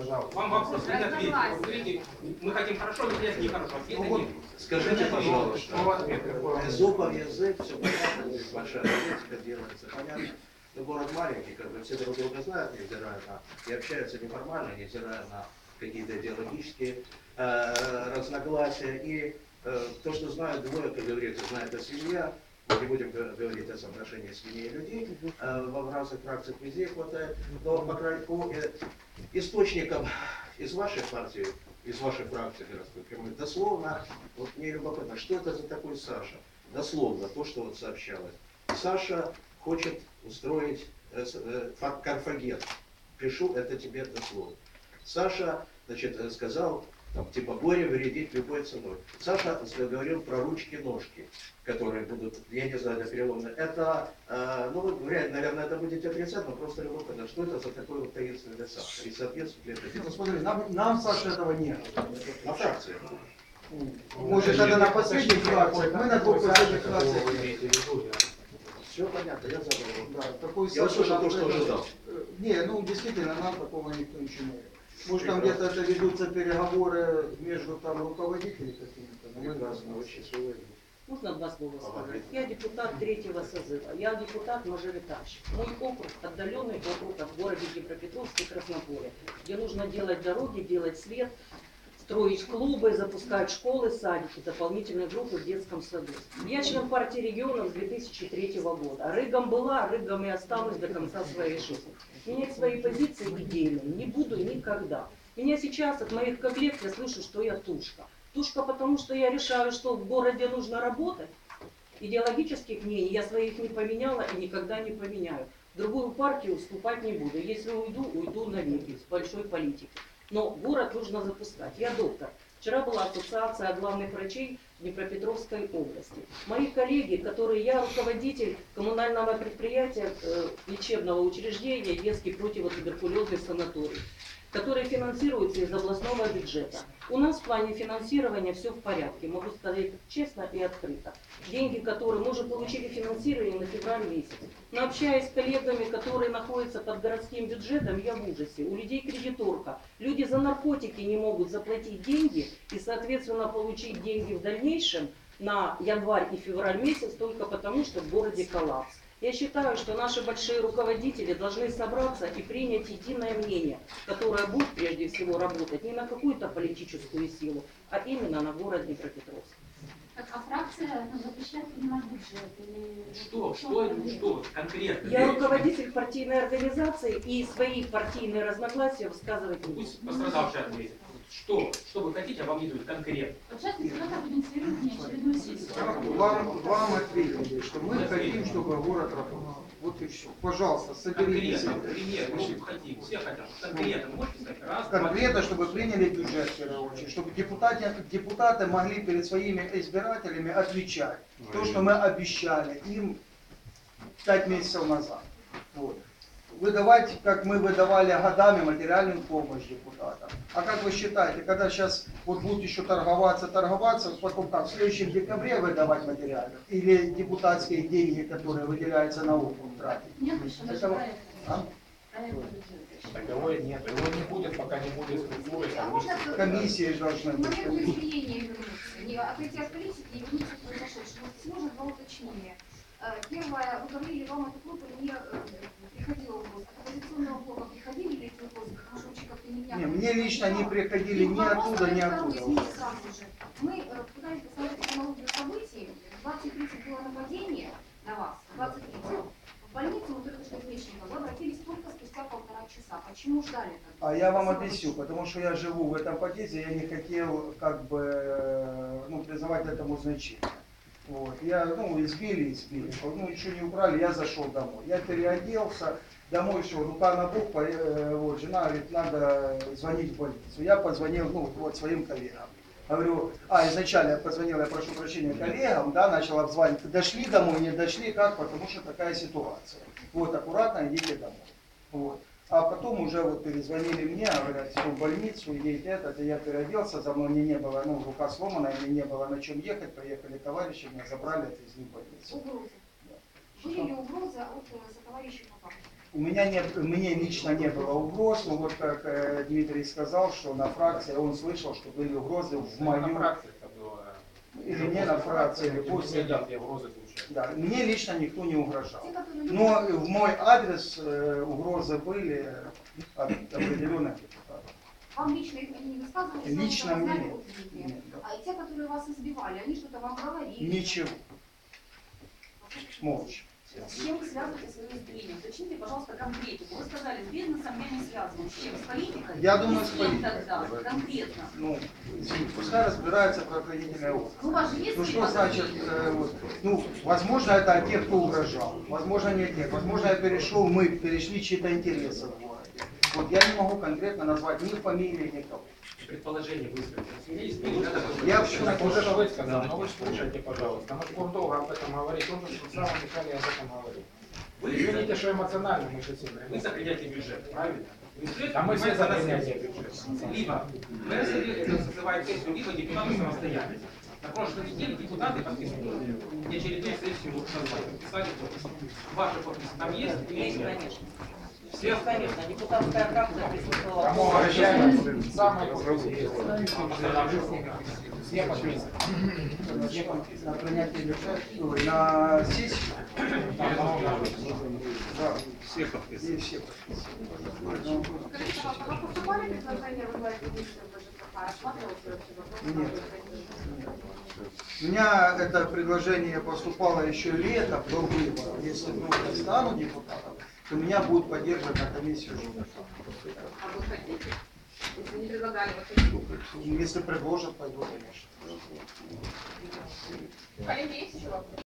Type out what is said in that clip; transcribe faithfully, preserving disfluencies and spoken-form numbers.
Пожалуйста. Вам вопрос не ответили. Вы говорите, мы хотим хорошо, но нет, нехорошо. Ответа Ну, нет. Скажите, пожалуйста, Язык, язык, все понятно, здесь большая политика делается, понятно. Но город маленький, как бы все друг друга знают, невзирая на, и общаются неформально, невзирая на какие-то идеологические э, разногласия. И э, то, что знают двое, как говорится, знает о семье, мы не будем говорить о соотношении семьи и людей, э, в разных фракциях везде хватает, но по, по э, источникам из вашей партии, из вашей фракции городской прямой, дословно, вот мне любопытно, что это за такой Саша? Дословно, то, что вот сообщалось. Саша хочет устроить э, э, Карфаген. Пишу это тебе дословно. Саша, значит, сказал, там, типа, горе вредить любой ценой. Саша говорил про ручки-ножки, которые будут, я не знаю, на переломные. Это, э, ну, вы, наверное, это будете отрицать, но просто любопытно, что это за такой вот таинственный Саша? И соответствует ли это? Ну, смотри, нам, нам, Саша, этого нет. На фракции. Может, это на последних фракциях, мы на двух последних фракциях. Все понятно, я забыл. Да, такой Я Саша услышал нам то, что это- ожидал. Не, ну действительно, нам такого никто ничего не говорит. Может, там где-то это ведутся переговоры между там руководителями какими-то, но мы Прекрасно, очень свой. Можно два слова сказать? Я депутат третьего созыва, я депутат-мажоритарщик. Мой округ, отдаленный округ от города Днепропетровске, Краснополе, где нужно делать дороги, делать свет, строить клубы, запускать школы, садики, дополнительные группы в детском саду. Я член партии регионов с две тысячи третьего года. Рыгом была, рыгом и осталась до конца своей жизни. Менять свои позиции идейными не буду никогда. Меня сейчас от моих коллег я слышу, что я тушка. Тушка потому, что я решаю, что в городе нужно работать. Идеологических мнений я своих не поменяла и никогда не поменяю. В другую партию уступать не буду. Если уйду, уйду навеки с большой политики. Но город нужно запускать. Я доктор. Вчера была ассоциация главных врачей Днепропетровской области. Мои коллеги, которые я руководитель коммунального предприятия, э, лечебного учреждения, детский противотуберкулезный санаторий, который финансируется из областного бюджета. У нас в плане финансирования все в порядке, могу сказать честно и открыто. Деньги, которые мы уже получили финансирование на февраль месяц. Но общаясь с коллегами, которые находятся под городским бюджетом, я в ужасе. У людей кредиторка. Люди за наркотики не могут заплатить деньги и, соответственно, получить деньги в дальнейшем на январь и февраль месяц только потому, что в городе коллапс. Я считаю, что наши большие руководители должны собраться и принять единое мнение, которое будет прежде всего работать не на какую-то политическую силу, а именно на город Днепропетровск. Так, а фракция ну, запрещает принимать бюджет? Или... Что? Что это? Что? Конкретно? Я руководитель партийной организации и свои партийные разногласия высказывать не буду. Пусть пострадавший ответит. Что? Что вы хотите, а вам не дают конкретно? Вот сейчас губернатор будет инициировать неочередную сессию. Вам, вам ответили, что мы хотим, чтобы город работал. Вот и все. Пожалуйста, соберитесь. Конкретно, пример, мы хотим, все хотят. Конкретно, можете сказать? Раз, Конкретно, два, чтобы приняли бюджет в первую очередь, чтобы депутаты, депутаты могли перед своими избирателями отвечать. То, что мы обещали им пять месяцев назад. Вот. Выдавать, как мы выдавали годами, материальную помощь депутатам. А как вы считаете, когда сейчас вот будут еще торговаться, торговаться, потом как, в следующем декабре выдавать материальную? Или депутатские деньги, которые выделяются на округ, тратить? Нет еще даже Это вот- проекта. а? Проекта бюджета. Такового нет. Его не будет, пока не будет структуры. А можно Комиссии должны к быть. моменту изменения вернуться, не отойти от политики и вернуться к произошедшему? Вот всего же два уточнения. Э, Первое, вы говорили, вам эта группа не э, приходила в ВОЗ. От оппозиционного блока приходили ли эти вопросы? Потому что очень как-то не меня. Не, мне лично не приходили ни оттуда, ни оттуда. Извините, сразу же. Мы э, пытались посмотреть хронологию событий. В двадцать тридцать было нападение на вас. В двадцать тридцать. В больницу мы только что из Мечникова. Вы обратились только спустя полтора часа. Почему ждали тогда? А я вам Спасибо объясню, большое. потому что я живу в этом подъезде, я не хотел как бы э, ну, призывать этому значение. Вот. Я, ну, избили, избили. Ну, еще не убрали, я зашел домой. Я переоделся, домой все, рука на бок, по- э, вот, жена говорит, надо звонить в больницу. Я позвонил, ну, вот своим коллегам. Говорю, а, изначально я позвонил, я прошу прощения коллегам, да, начал обзванивать, дошли домой, не дошли, как, потому что такая ситуация. Вот, аккуратно идите домой. Вот. А потом уже вот перезвонили мне, говорят, что в больницу, едете этот, и я переоделся, за мной мне не было, ну, рука сломана, мне не было на чем ехать, приехали товарищи, меня забрали, отвезли в больницу. Угрозы. Были ли угрозы от э, сотоварищей по партии? У меня не, мне лично не было угроз, но вот как э, Дмитрий сказал, что на фракции он слышал, что были угрозы в На мою, фракции это было. или не на фракции, или после, Нет, да. я угрозы получаю. Да, мне лично никто не угрожал. Те, которые Но в мой адрес э, угрозы были от определенных депутатов. Вам лично их они не высказывали? что Лично вы мне знали нет. от Дмитрия? Нет, да. А те, которые вас избивали, они что-то вам говорили? Ничего, молча. С чем вы связываете свое избиение? Уточните, пожалуйста, конкретику. Вы сказали, с бизнесом я не связываю. С чем? С политикой? Я думаю, И с кем политикой. тогда? Конкретно. Ну, пускай разбирается правоохранительные органы. Ну, у вас же есть Ну что свои значит, подозрения? э, вот, ну, возможно, это от тех, кто угрожал. Возможно, нет, нет. Возможно, я перешел, мы перешли чьи-то интересы в городе. Вот я не могу конкретно назвать ни фамилии, никого. Предположение высказать. Есть, не надо. Я Так все вот это вы сказали, но вы слушайте, пожалуйста. Мы будем долго об этом говорить, он же в самом начале об этом говорил. Вы, Извините, что эмоционально мы сейчас вы за принятие бюджета, правильно? Бюджет А мы все за принимается на принятие сессии. бюджета. Либо мы это созывает сессию, либо депутаты самостоятельно. На прошлой неделе депутаты подписывали, где очередную сессию вот назвали, подписали подписи. Ваши подписи там есть? Есть, конечно. Все Есть, конечно. Депутатская фракция присутствовала. Кому обращаемся? Самые подписи есть. Все подписаны. Все подписаны. на принятие бюджета, ой, на сессию. Да, Все подписаны. и все подписывают. Ну, Скажите, пожалуйста, а вы поступали предложение возглавить комиссию БЖКХ? Рассматривался вообще вопрос? Нет. У меня это предложение поступало еще летом, до выборов. Если вдруг я стану депутатом, то меня будут поддерживать на комиссию ЖКХ. А вы хотите? Если не предлагали, вы хотите? Если предложат, пойду, конечно. Коллеги, есть еще вопросы?